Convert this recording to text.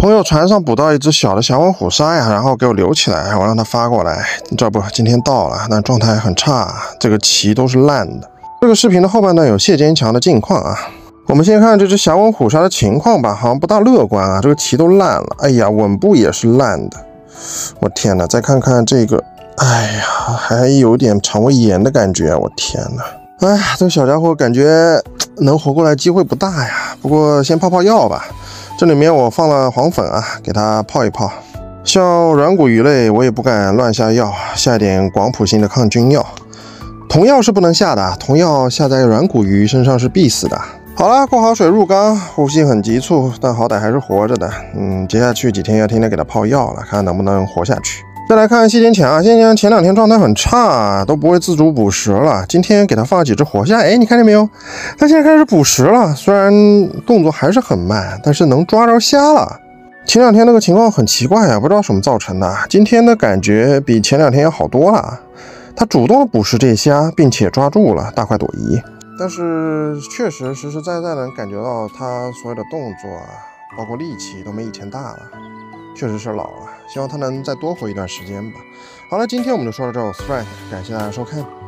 朋友船上捕到一只小的峡湾虎鲨呀，然后给我留起来，我让他发过来。这不，今天到了，但状态很差，这个鳍都是烂的。这个视频的后半段有谢坚强的近况啊。我们先看这只峡湾虎鲨的情况吧，好像不大乐观啊，这个鳍都烂了，哎呀，吻部也是烂的。我天哪，再看看这个，哎呀，还有点肠胃炎的感觉，我天哪。哎呀，这个小家伙感觉能活过来机会不大呀。不过先泡泡药吧。这里面我放了黄粉啊，给它泡一泡。像软骨鱼类我也不敢乱下药，下一点广谱性的抗菌药。童药是不能下的，童药下在软骨鱼身上是必死的。好了，过好水入缸，呼吸很急促，但好歹还是活着的。接下去几天要天天给它泡药了，看能不能活下去。再来看谢坚强，谢坚强前2天状态很差，都不会自主捕食了。今天给他放了几只活虾，哎，你看见没有？他现在开始捕食了，虽然动作还是很慢，但是能抓着虾了。前2天那个情况很奇怪啊，不知道什么造成的。今天的感觉比前2天要好多了。他主动的捕食这些虾，并且抓住了，大快朵颐。但是确实实实在在能感觉到他所有的动作啊，包括力气都没以前大了。确实是老了，希望他能再多活一段时间吧。好了，今天我们就说到这，我是 Frank， 感谢大家收看。